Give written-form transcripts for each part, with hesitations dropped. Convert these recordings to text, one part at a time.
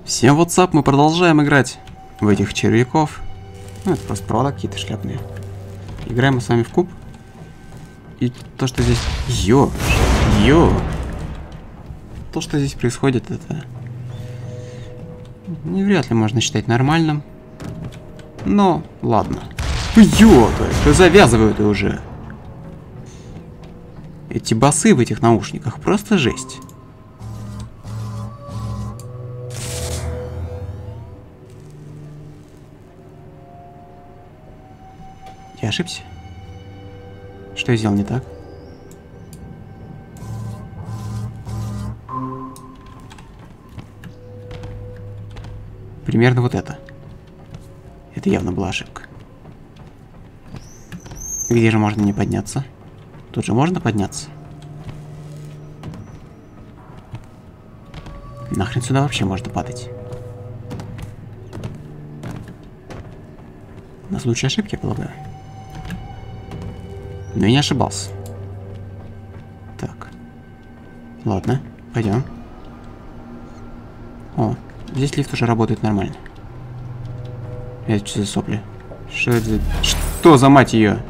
Всем WhatsApp, мы продолжаем играть в этих червяков. Ну, это просто провода какие-то шляпные. Играем мы с вами в куб. И то, что здесь... Йо! То, что здесь происходит, это... Не вряд ли можно считать нормальным. Но, ладно. Йо! Да завязываю ты уже! Эти басы в этих наушниках просто жесть. Я ошибся? Что я сделал не так? Примерно вот это. Это явно была ошибка. Где же можно не подняться? Тут же можно подняться? Нахрен сюда вообще можно падать? На случай ошибки, я полагаю. Но я не ошибался. Так. Ладно, пойдем. О, здесь лифт уже работает нормально. Это что за сопли? Что это за... Что за мать ее?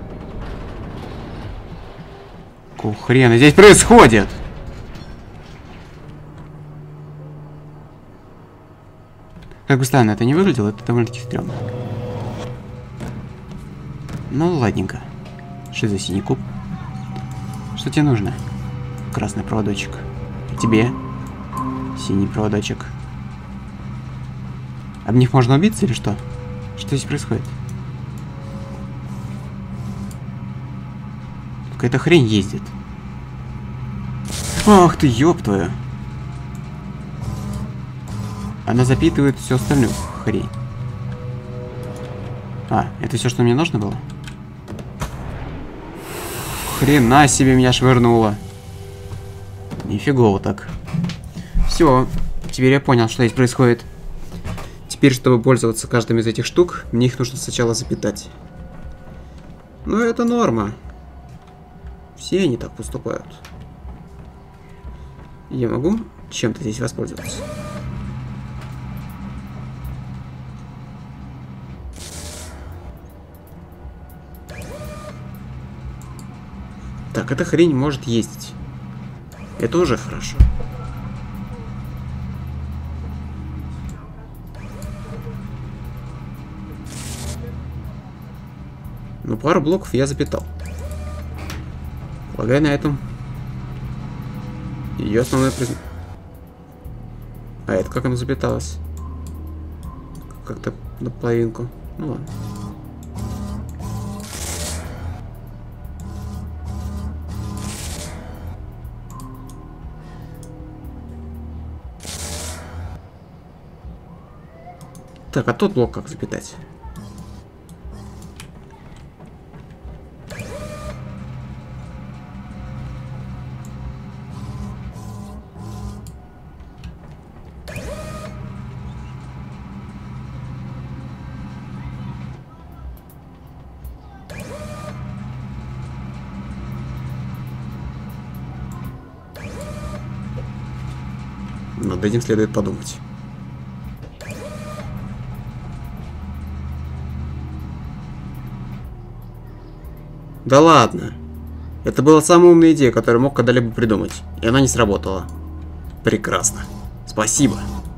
Какого хрена здесь происходит? Как бы странно это не выглядело, это довольно-таки стрёмно. Ну, ладненько. Что за синий куб? Что тебе нужно? Красный проводочек. И тебе? Синий проводочек. Об них можно убиться или что? Что здесь происходит? Какая-то хрень ездит. Ах ты, ёб твою. Она запитывает всю остальную хрень. А, это все, что мне нужно было? Хрена себе меня швырнуло. Нифигово так. Все, теперь я понял, что здесь происходит. Теперь, чтобы пользоваться каждым из этих штук, мне их нужно сначала запитать. Но это норма. Все они так поступают. Я могу чем-то здесь воспользоваться? Так, эта хрень может ездить. Это уже хорошо. Ну, пару блоков я запитал. Полагаю, на этом ее основное признание. А это как оно запиталось? Как-то наполовинку. Ну ладно. Так, а тот блок как запитать? Над этим следует подумать. Да ладно. Это была самая умная идея, которую мог когда-либо придумать. И она не сработала. Прекрасно. Спасибо.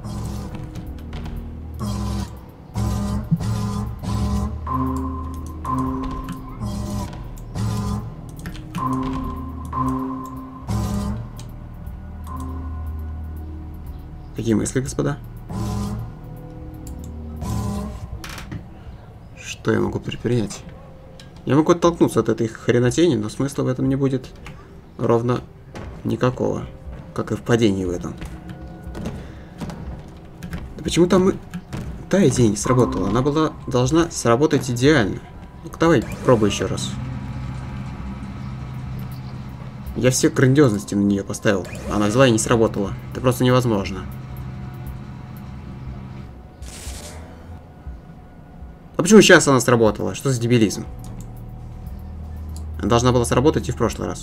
Какие мысли, господа? Что я могу предпринять? Я могу оттолкнуться от этой хренотени, но смысла в этом не будет ровно никакого. Как и в падении в этом. Да почему там та идея не сработала? Она была должна сработать идеально. Ну-ка давай, пробуй еще раз. Я все грандиозности на нее поставил. Она взяла и не сработала. Это просто невозможно. А почему сейчас она сработала? Что за дебилизм? Она должна была сработать и в прошлый раз.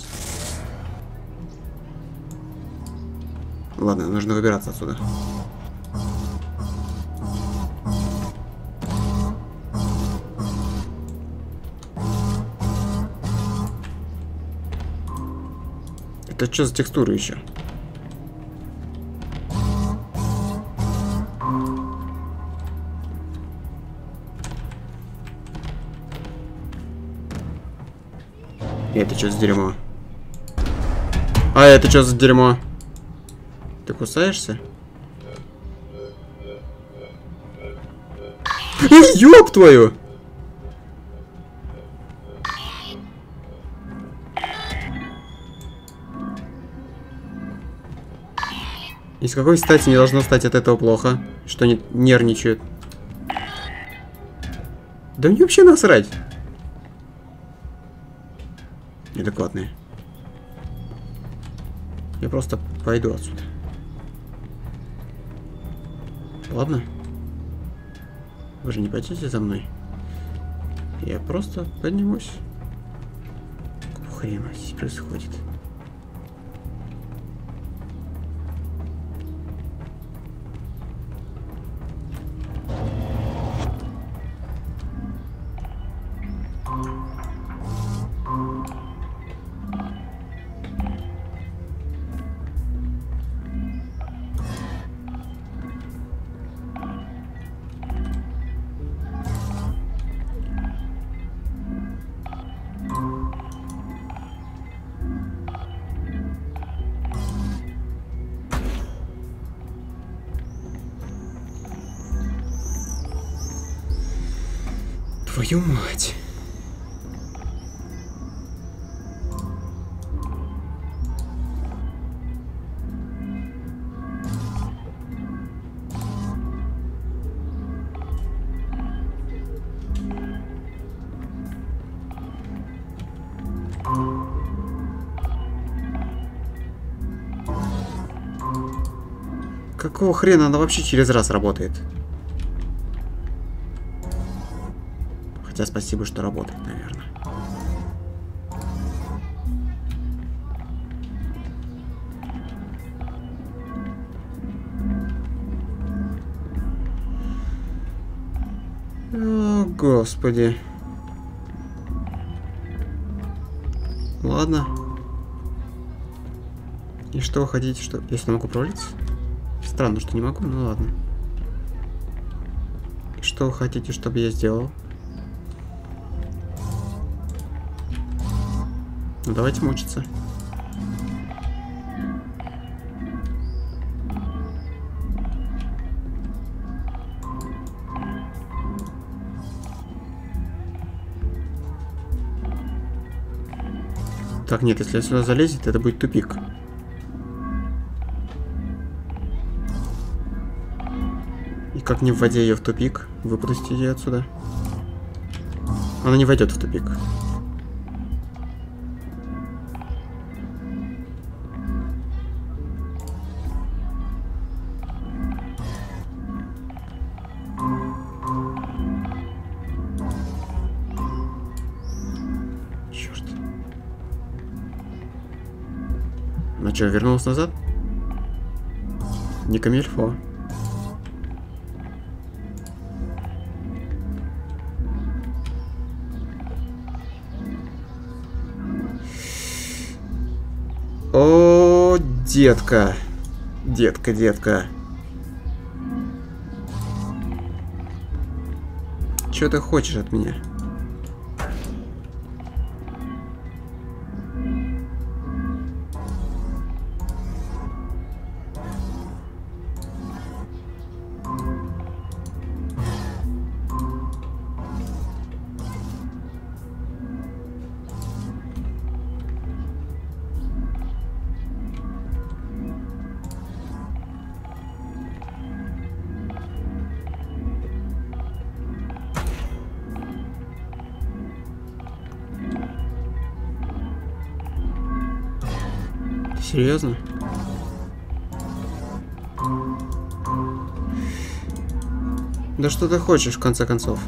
Ладно, нужно выбираться отсюда. Это что за текстуры еще? Это что за дерьмо? А это что за дерьмо? Ты кусаешься? Ёб твою! И с какой стати не должно стать от этого плохо? Что они нервничают? Да мне вообще насрать. Неадекватные. Я просто пойду отсюда. Ладно? Вы же не пойдете за мной? Я просто поднимусь. Какого хрена здесь происходит? Твою мать. Какого хрена она вообще через раз работает? Хотя спасибо, что работает, наверное. О, господи. Ладно. И что вы хотите, что... Если могу провалиться? Странно, что не могу, ну ладно. И что вы хотите, чтобы я сделал? Ну давайте мучиться. Так, нет, если сюда залезет, это будет тупик. И как не вводя ее в тупик, выпустить ее отсюда? Она не войдет в тупик. Черт. Она что, вернулась назад? Не камильфо. О, детка. Детка, детка. Чё ты хочешь от меня? Серьезно? Да что ты хочешь, в конце концов?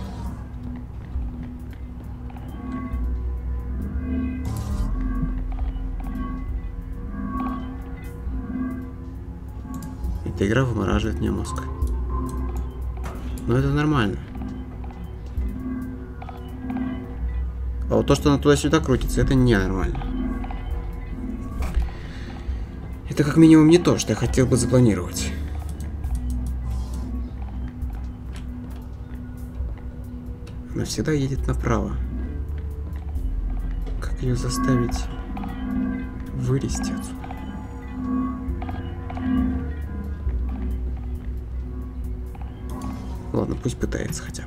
Эта игра вымораживает мне мозг. Но это нормально. А вот то, что она туда-сюда крутится, это ненормально. Это как минимум не то, что я хотел бы запланировать. Она всегда едет направо. Как ее заставить вылезти отсюда? Ладно, пусть пытается хотя бы.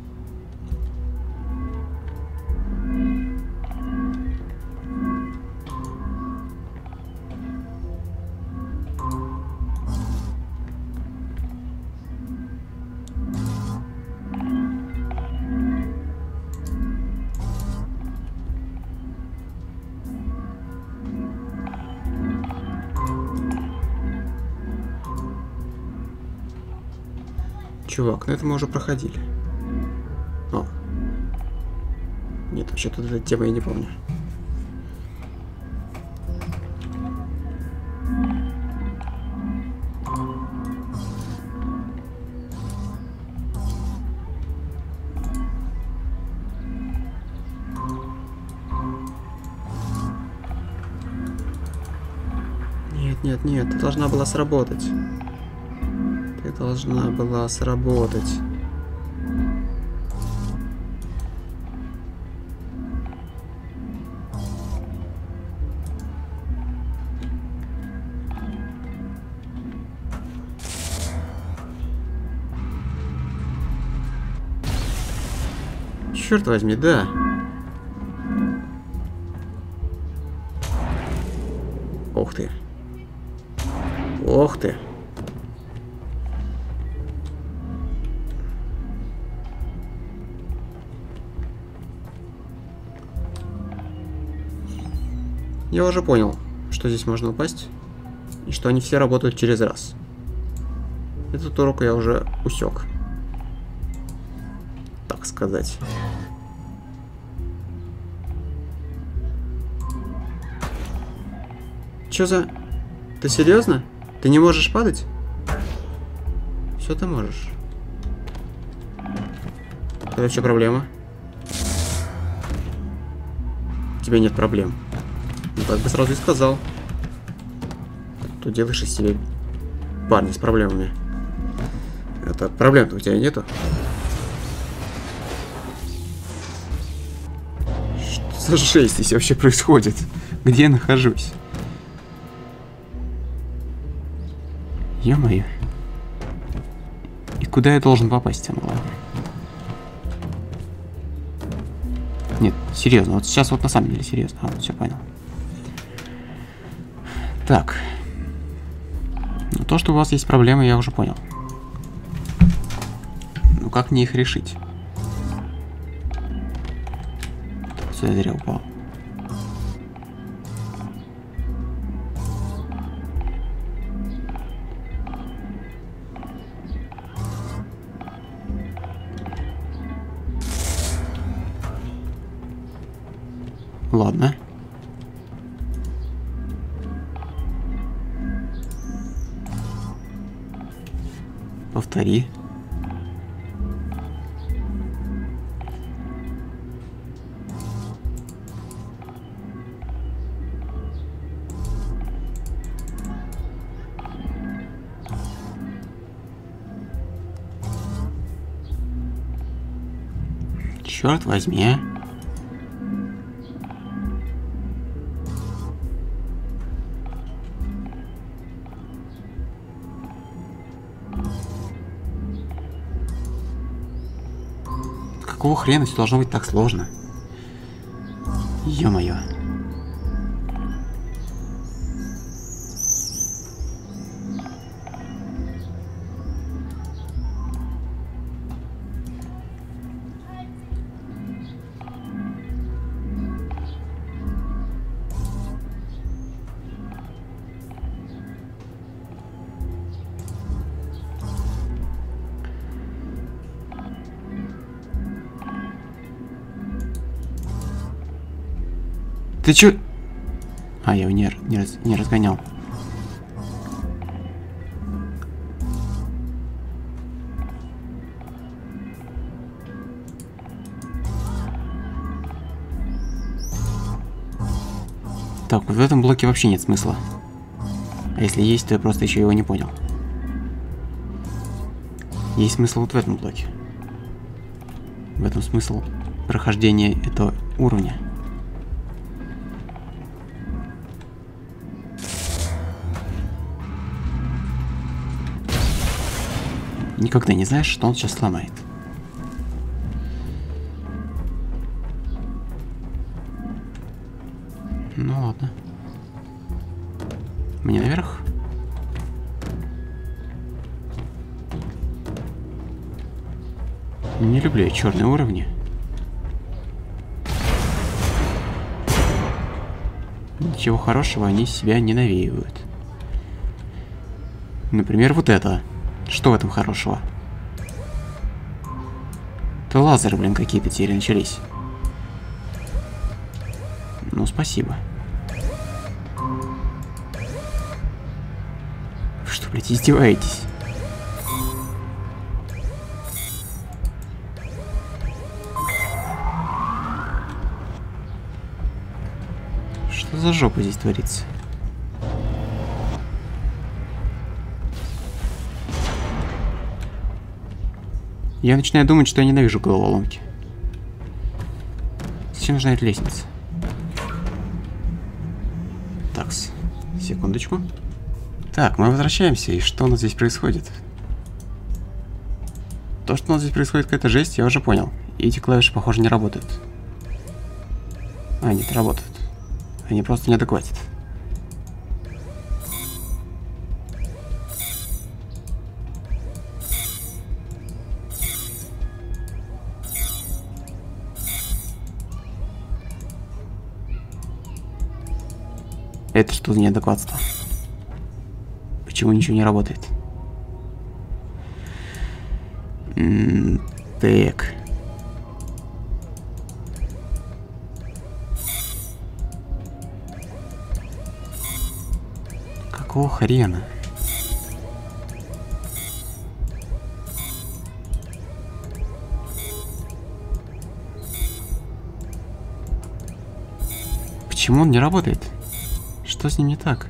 Чувак, ну это мы уже проходили. О. Нет, вообще-то эта тема я не помню. Нет, нет, нет, ты должна была сработать. Ты должна была сработать. Черт возьми, да. Ох ты. Ох ты. Я уже понял, что здесь можно упасть, и что они все работают через раз. Эту уроку я уже усек, так сказать. Чё за... Ты серьезно? Ты не можешь падать? Все ты можешь. Тогда в чём проблема? У тебя нет проблем. Ну, так бы сразу и сказал. Ты делаешь из себя парня с проблемами. Это проблем-то у тебя нету? Что за жесть здесь вообще происходит? Где я нахожусь? Ё-моё. И куда я должен попасть, самое главное? Нет, серьезно, вот сейчас вот на самом деле серьезно. А, все понял. Так. Ну, то, что у вас есть проблемы, я уже понял. Ну, как мне их решить? Так, сюда зря упал. Ладно. Повтори. Черт возьми. Какого хрена все должно быть так сложно? Ё-моё. Ты чё? А, я его не разгонял. Так, вот в этом блоке вообще нет смысла. А если есть, то я просто еще его не понял. Есть смысл вот в этом блоке. В этом смысл прохождения этого уровня. Никогда не знаешь, что он сейчас сломает. Ну ладно. Мне наверх? Не люблю я черные уровни. Ничего хорошего они из себя не навеивают. Например, вот это. Что в этом хорошего? То лазеры, блин, какие-то теперь начались. Ну, спасибо. Вы что, блядь, издеваетесь? Что за жопа здесь творится? Я начинаю думать, что я ненавижу головоломки. Зачем нужна эта лестница? Такс, секундочку. Так, мы возвращаемся, и что у нас здесь происходит? То, что у нас здесь происходит, какая-то жесть, я уже понял. И эти клавиши, похоже, не работают. А, нет, работают. Они просто неадекватят. Это что за неадекватство? Почему ничего не работает? Так. Какого хрена? Почему он не работает? Что с ним не так?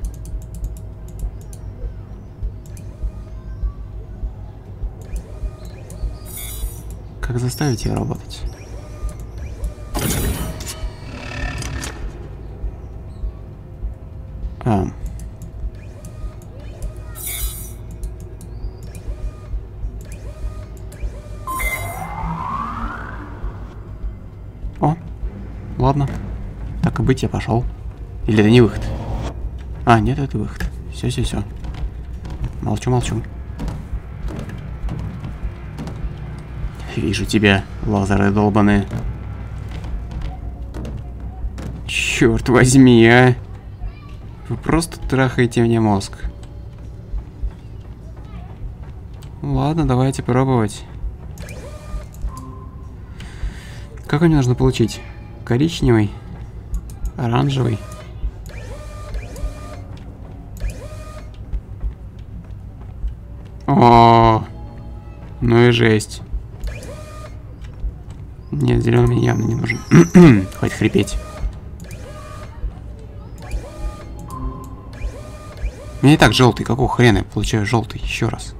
Как заставить ее работать? О, ладно. Так и быть, я пошел. Или это не выход? А, нет, это выход. Все. Молчу. Вижу тебя, лазеры долбаные. Черт возьми, а! Вы просто трахаете мне мозг. Ладно, давайте пробовать. Как мне нужно получить? Коричневый? Оранжевый? О, ну и жесть. Нет, зеленый мне явно не нужен. Хватит хрипеть. У меня и так желтый. Какого хрена я получаю желтый? Еще раз.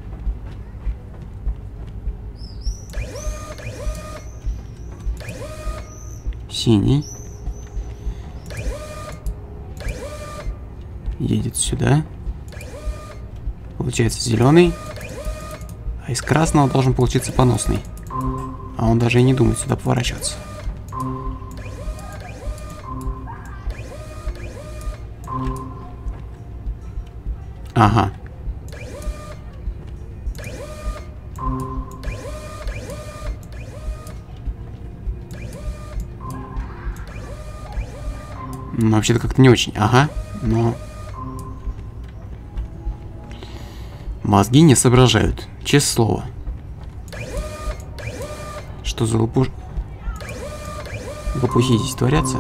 Синий. Едет сюда. Получается зеленый. А из красного должен получиться поносный. А он даже и не думает сюда поворачиваться. Ага. Ну, вообще-то как-то не очень. Ага, но... Мозги не соображают. Честное слово. Что за лопухи здесь творятся?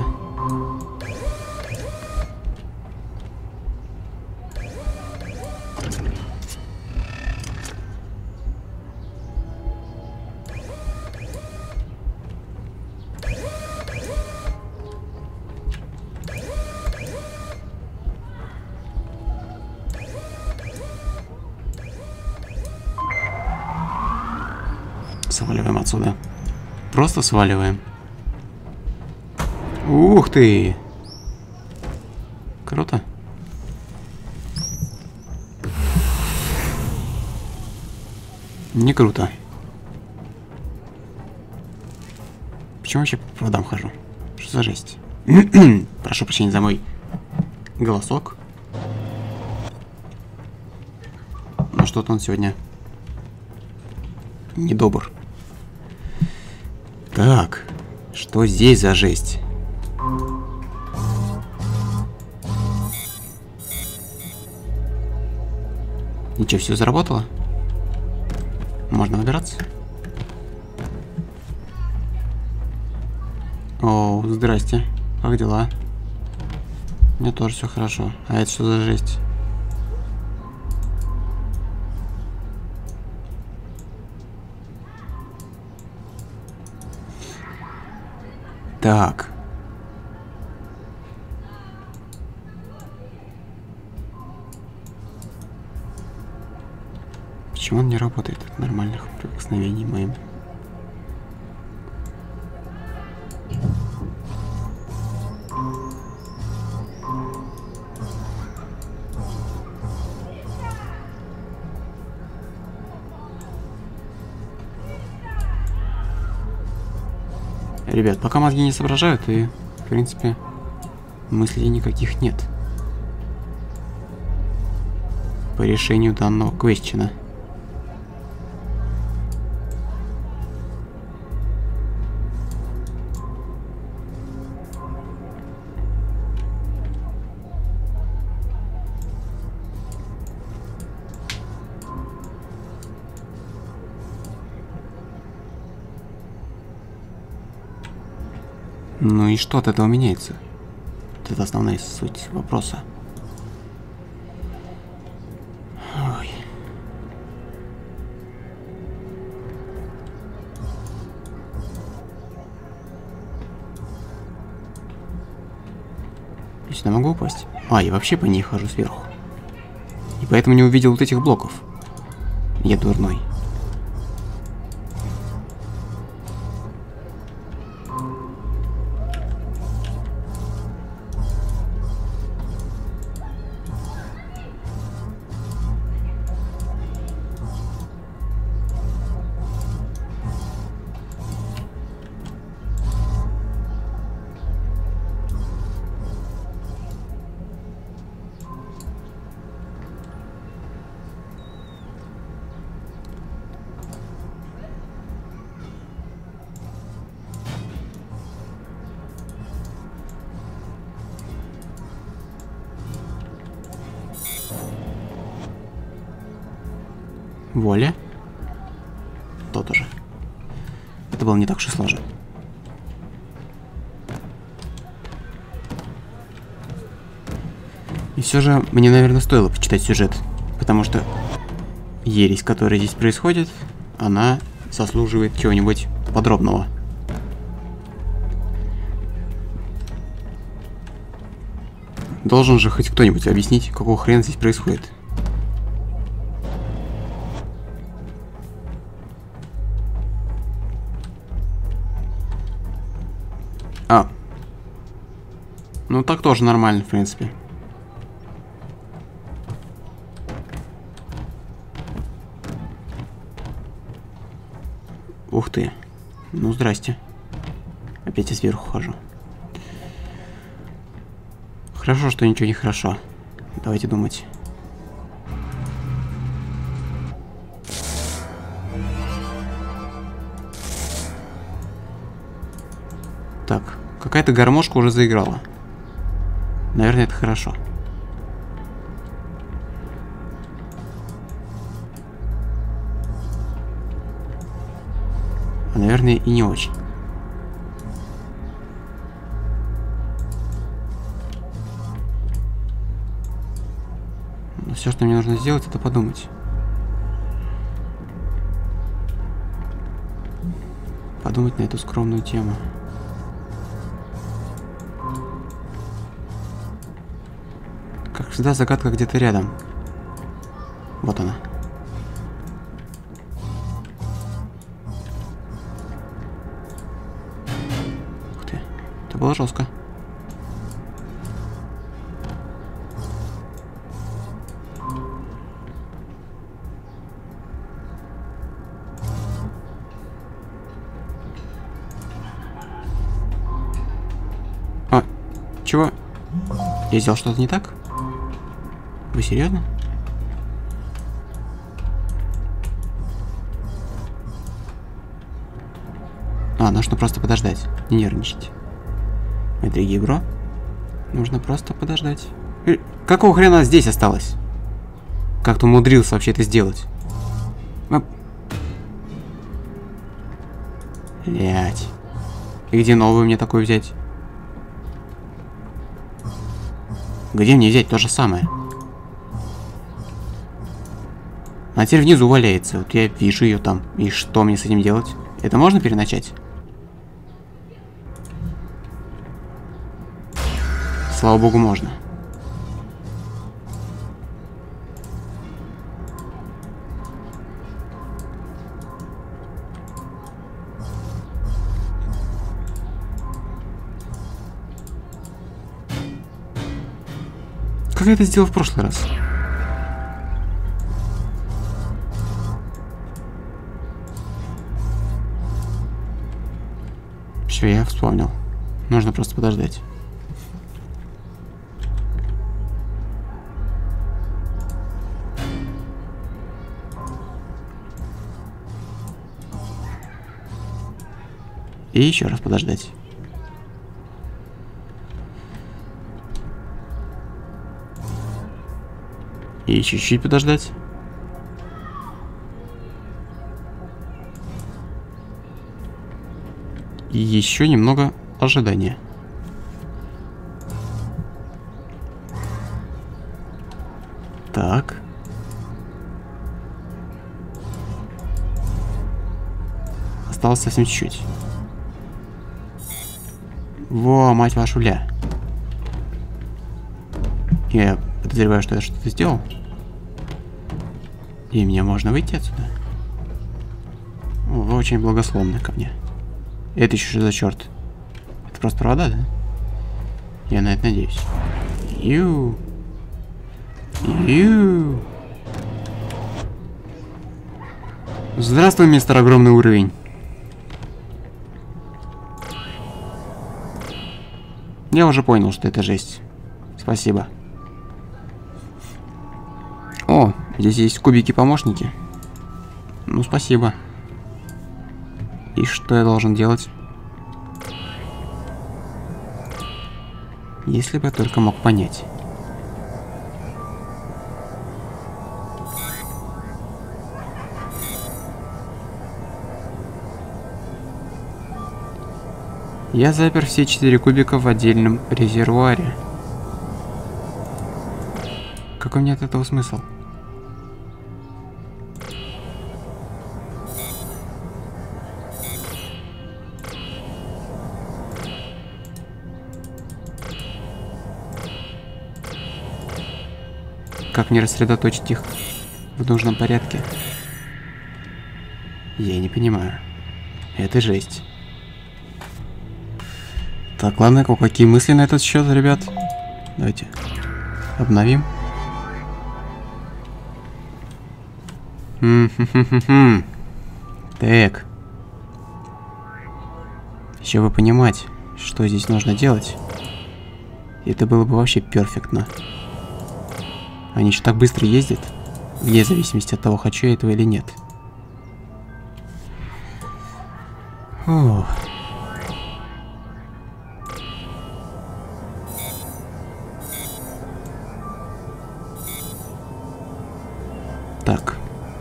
сваливаем отсюда. Просто сваливаем. Ух ты! Круто. Не круто. Почему вообще по проводам хожу? Что за жесть? Прошу прощения за мой голосок. Но что-то он сегодня недобр. Так, что здесь за жесть? Ничего, все заработало? Можно выбираться? О, здрасте. Как дела? У меня тоже все хорошо. А это что за жесть? Так. Почему он не работает от нормальных прикосновений моим? Ребят, пока мозги не соображают, и, в принципе, мыслей никаких нет по решению данного квестчена. Ну и что от этого меняется? Вот это основная суть вопроса. Ой. Я сюда могу упасть? А, я вообще по ней хожу сверху. И поэтому не увидел вот этих блоков. Я дурной. Воля. Тот уже. Это было не так уж и сложно. И все же мне, наверное, стоило почитать сюжет, потому что ересь, которая здесь происходит, она заслуживает чего-нибудь подробного. Должен же хоть кто-нибудь объяснить, какого хрена здесь происходит. А. Ну так тоже нормально, в принципе. Ух ты. Ну, здрасте. Опять я сверху хожу. Хорошо, что ничего не хорошо. Давайте думать. Так, какая-то гармошка уже заиграла. Наверное, это хорошо. А, наверное, и не очень. Но все, что мне нужно сделать, это подумать. Подумать на эту скромную тему. Как всегда, загадка где-то рядом. Вот она. было жестко. А, чего? Я сделал что-то не так? Вы серьезно? А, нужно просто подождать. Не нервничать. Мои дорогие бро, нужно просто подождать. Какого хрена здесь осталось? Как ты умудрился вообще это сделать? Блять. И где новую мне такую взять? Где мне взять то же самое? Она теперь внизу валяется. Вот я вижу ее там. И что мне с этим делать? Это можно переначать? Слава богу, можно. Как я это сделал в прошлый раз? Все, я вспомнил. Нужно просто подождать. И еще раз подождать. И чуть-чуть подождать. И еще немного ожидания. Так. Осталось совсем чуть-чуть. Во, мать вашу ля. Я подозреваю, что я что-то сделал. И мне можно выйти отсюда. О, вы очень благословны ко мне. Это еще что за черт? Это просто провода, да? Я на это надеюсь. Ю. Здравствуй, мистер Огромный Уровень. Я уже понял, что это жесть. Спасибо. О, здесь есть кубики-помощники. Ну, спасибо. И что я должен делать? Если бы я только мог понять. Я запер все 4 кубика в отдельном резервуаре. Какой мне от этого смысл? Как мне рассредоточить их в нужном порядке? Я не понимаю. Это жесть. Так, ладно, какие мысли на этот счет, ребят? Давайте обновим. Так. Еще бы понимать, что здесь нужно делать. Это было бы вообще перфектно. Они еще так быстро ездят, вне зависимости от того, хочу я этого или нет. Ох. Так.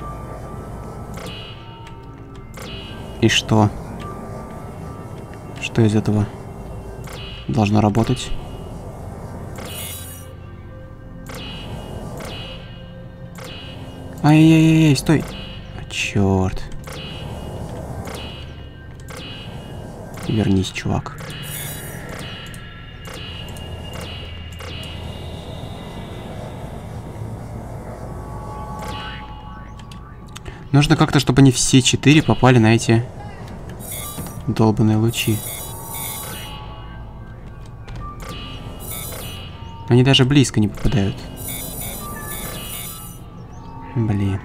И что? Что из этого должно работать? Ай-яй-яй, стой! А, черт. Вернись, чувак. Нужно как-то, чтобы они все 4 попали на эти долбаные лучи. Они даже близко не попадают. Блин.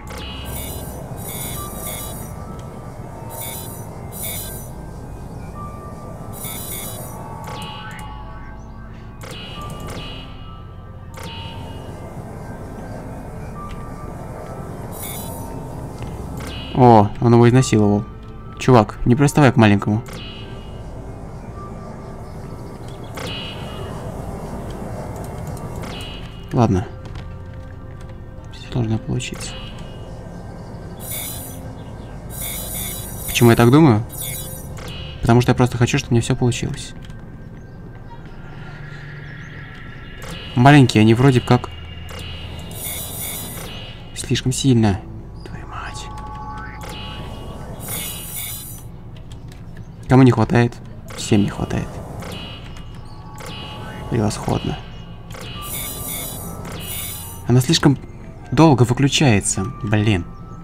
О, он его изнасиловал. Чувак, не приставай к маленькому. Ладно. Все должно получиться. Почему я так думаю? Потому что я просто хочу, чтобы мне все получилось. Маленькие, они вроде как... Слишком сильно. Твою мать. Кому не хватает? Всем не хватает. Превосходно. Она слишком долго выключается. Блин.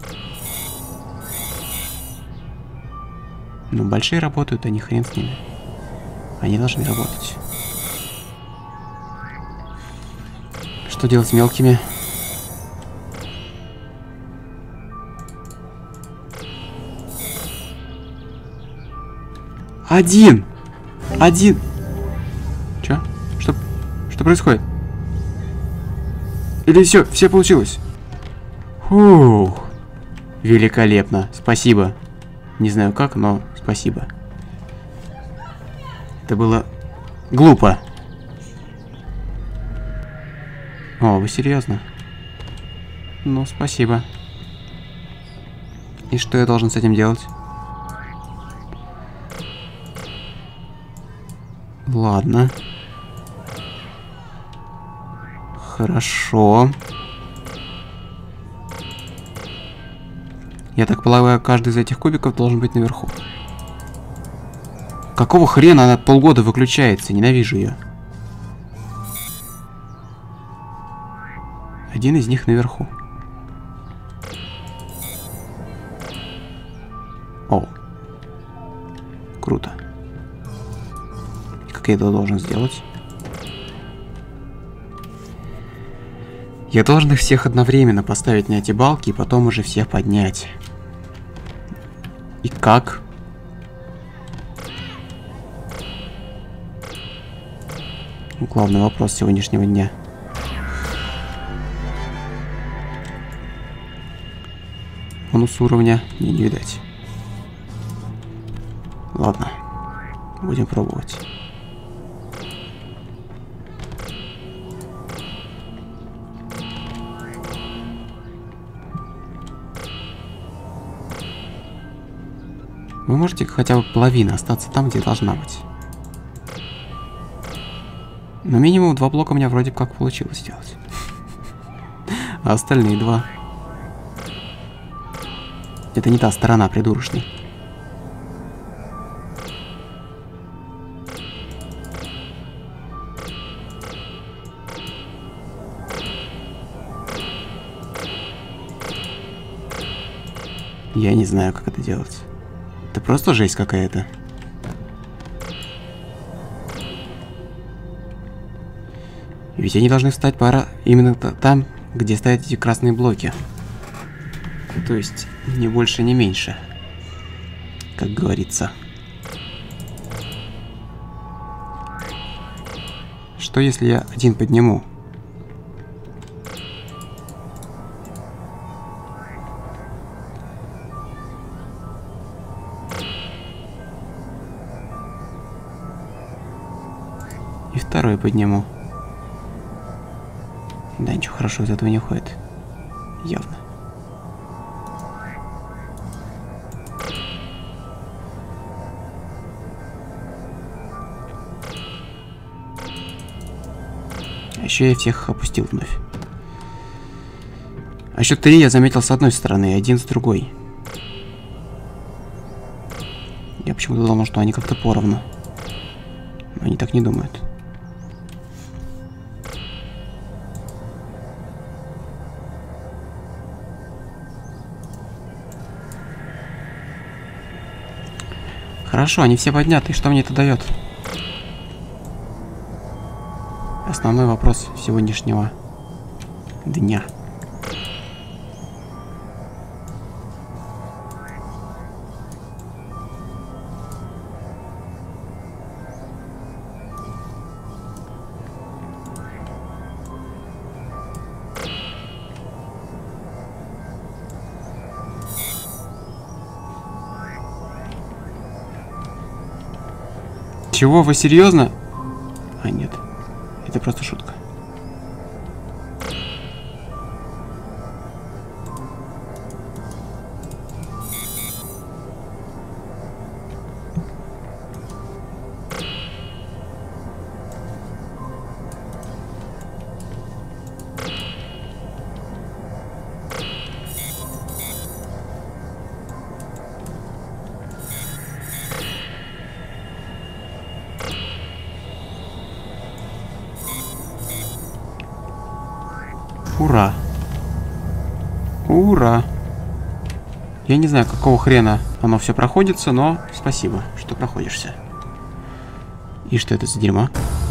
Ну, большие работают, а не хрен с ними. Они должны работать. Что делать с мелкими? Один! Чё? Что происходит? Или все получилось? Фух. Великолепно. Спасибо. Не знаю как, но спасибо. Это было глупо. О, вы серьезно? Ну, спасибо. И что я должен с этим делать? Ладно. Хорошо. Я так полагаю, каждый из этих кубиков должен быть наверху. Какого хрена она полгода выключается? Ненавижу ее. Один из них наверху. О. Круто. И как я это должен сделать? Я должен их всех одновременно поставить на эти балки и потом уже всех поднять. И как? Главный вопрос сегодняшнего дня. Бонус уровня мне не видать. Ладно. Будем пробовать. Вы можете хотя бы половина остаться там, где должна быть. Но минимум 2 блока у меня вроде как получилось сделать. А остальные 2... Это не та сторона, придурочный. Я не знаю, как это делать. Это просто жесть какая-то. Ведь они должны встать именно там, где стоят эти красные блоки. То есть, ни больше, ни меньше. Как говорится. Что если я один подниму? И второй подниму. Да, ничего хорошего из этого не уходит. Явно. А еще я всех опустил вновь. А еще 3 я заметил с одной стороны, и 1 с другой. Я почему-то думал, что они как-то поровну. Но они так не думают. Хорошо, они все подняты. И что мне это дает? основной вопрос сегодняшнего дня. Чего? Вы серьезно? А, нет. Это просто шутка. Ура! Ура! Я не знаю, какого хрена оно все проходится, но спасибо, что проходишься. И что это за дерьмо?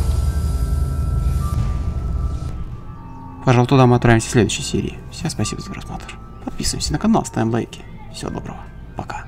Пожалуй, туда мы отправимся в следующей серии. Всем спасибо за просмотр. Подписываемся на канал, ставим лайки. Всего доброго. Пока.